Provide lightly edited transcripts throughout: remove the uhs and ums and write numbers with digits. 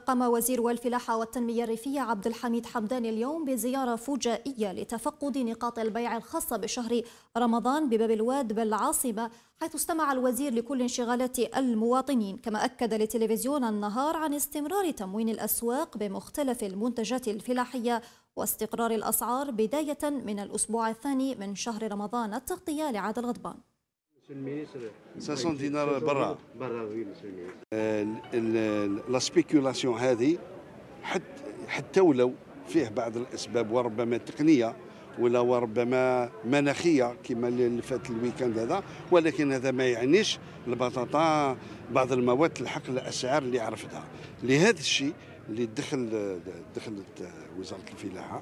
قام وزير الفلاحة والتنمية الريفية عبد الحميد حمدان اليوم بزيارة فجائية لتفقد نقاط البيع الخاصة بشهر رمضان بباب الواد بالعاصمة، حيث استمع الوزير لكل انشغالات المواطنين. كما أكد لتلفزيون النهار عن استمرار تموين الأسواق بمختلف المنتجات الفلاحية واستقرار الأسعار بداية من الأسبوع الثاني من شهر رمضان، التغطية لعاد الغضبان. 500 دينار برا. لا سبيكولاسيون هذه حتى ولو فيه بعض الاسباب وربما تقنيه ولا وربما مناخيه كما اللي فات الويكاند هذا، ولكن هذا ما يعنيش البطاطا بعض المواد تلحق الاسعار اللي عرفتها. لهذا الشيء اللي دخلت وزاره الفلاحه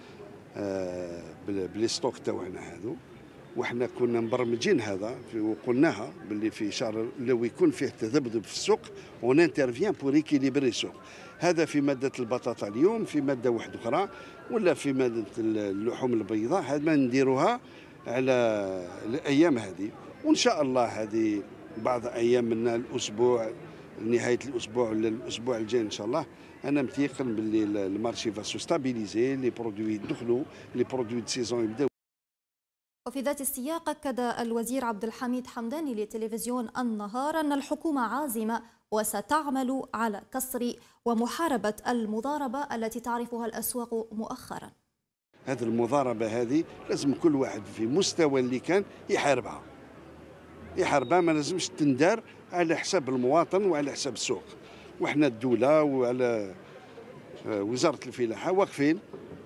بلي ستوك تاعنا هذو، وحنا كنا مبرمجين هذا وقلناها باللي في شهر لو يكون فيه تذبذب في السوق ونانترفيان بور ايكيليبري السوق. هذا في ماده البطاطا اليوم، في ماده واحده اخرى ولا في ماده اللحوم البيضاء، هذا ما نديروها على الايام هذه، وان شاء الله هذه بعض ايام من الاسبوع نهايه الاسبوع ولا الاسبوع الجاي ان شاء الله. انا متيقن باللي المارشي فاسو ستابيليزي، لي برودوي يدخلوا، لي برودوي دو سيزون يبداو. وفي ذات السياق أكد الوزير عبد الحميد حمداني لتلفزيون النهار أن الحكومة عازمة وستعمل على كسر ومحاربة المضاربة التي تعرفها الأسواق مؤخرا. هذه المضاربة هذه لازم كل واحد في مستوى اللي كان يحاربها، ما لازمش تندار على حساب المواطن وعلى حساب السوق. وإحنا الدولة وعلى وزارة الفلاحة واقفين،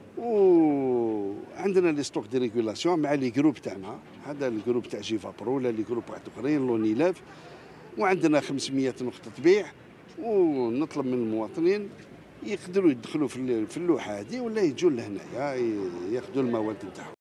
وعندنا لي ستوك دي ريغولاسيون مع لي جروب تاعنا، هذا الجروب تاع جيفا برو ولا لي جروب واحد اخرين لونيلاف، وعندنا 500 نقطة بيع، ونطلب من المواطنين يقدروا يدخلوا في اللوحة هذه ولا يجوا لهنايا ياخذوا المواد نتاعهم.